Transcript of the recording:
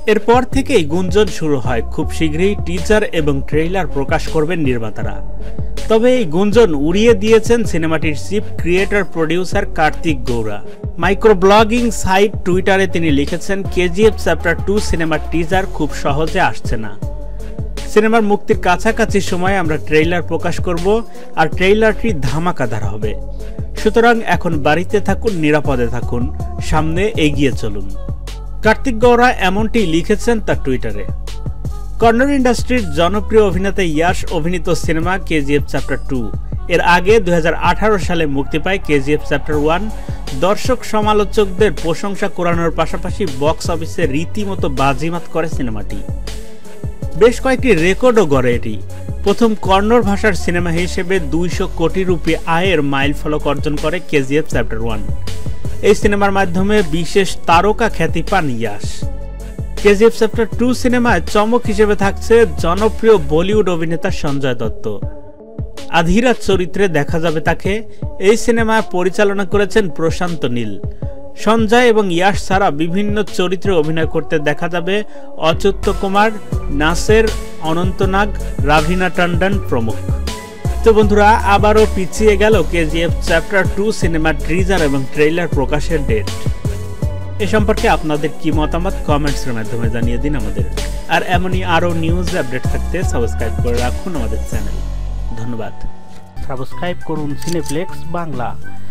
এরপর থেকেই গুঞ্জন শুরু হয় খুব শীঘ্রই টিজার এবং ট্রেইলার প্রকাশ করবেন নির্মাতারা। তবে এই গুঞ্জন উড়িয়ে দিয়েছেন সিনেমাটির chief creator producer Karthik Gowda. Micro blogging site টুইটারে তিনি লিখেছেন, কেজিএফ চ্যাপ্টার 2 সিনেমার টিজার খুব সহজে আসছে না। সিনেমার মুক্তির কাছাকাছি সময়ে আমরা ট্রেইলার প্রকাশ করব, আর ট্রেইলারটি ধামাকাদার হবে। সুতরাং এখন বাড়িতে থাকুন, নিরাপদে থাকুন, সামনে এগিয়ে চলুন। কার্তিক গৌড়া এমনটি লিখেছেন তার টুইটারে। কন্নড় ইন্ডাস্ট্রির জনপ্রিয় অভিনেতা ইয়াশ অভিনীত সিনেমা কেজিএফ চ্যাপ্টার 2 এর আগে 2018 সালে মুক্তি পায় কেজিএফ চ্যাপ্টার 1। দর্শক সমালোচকদের প্রশংসা কুড়ানোর পাশাপাশি বক্স অফিসে রীতিমতো বাজিমাত করে সিনেমাটি। বেশ কয়েকটি রেকর্ডও গড়ে এটি। প্রথম কন্নড় ভাষার সিনেমা হিসেবে 200 কোটি রুপি আয়ের মাইলফলক অর্জন করে কেজিএফ চ্যাপ্টার 1। এই সিনেমার মাধ্যমে বিশেষ তারকা খ্যাতি পান ইয়াশ। কেজিএফ চ্যাপ্টার 2 সিনেমায় চমক হিসেবে থাকছে জনপ্রিয় বলিউড অভিনেতা সঞ্জয় দত্ত। আধিরাজ চরিত্রে দেখা যাবে তাকে। এই সিনেমা পরিচালনা করেছেন প্রশান্ত নীল। সঞ্জয় এবং ইয়াশ ছাড়া বিভিন্ন চরিত্রে অভিনয় করতে দেখা যাবে অচ্যুত কুমার, নাসের, অনন্তনাগ, রাভিনা টন্ডন প্রমুখ। তো বন্ধুরা, আবারও পিছিয়ে গেল কেজিএফ চ্যাপ্টার 2 সিনেমার টিজার এবং ট্রেইলার প্রকাশের ডেট। এ সম্পর্কে আপনাদের কি মতামত কমেন্টসের মাধ্যমে জানিয়ে দিন আমাদের। আর এমনই আরও নিউজ আপডেট থাকতে সাবস্ক্রাইব করে রাখুন আমাদের চ্যানেল। ধন্যবাদ। সাবস্ক্রাইব করুন সিনেপ্লেক্স বাংলা।